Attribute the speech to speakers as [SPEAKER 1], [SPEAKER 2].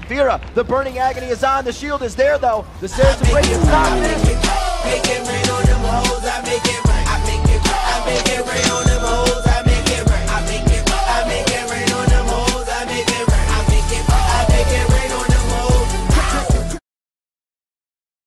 [SPEAKER 1] Fira, the burning agony is on. The shield is there, though. The Saracen breaks. It's not finished.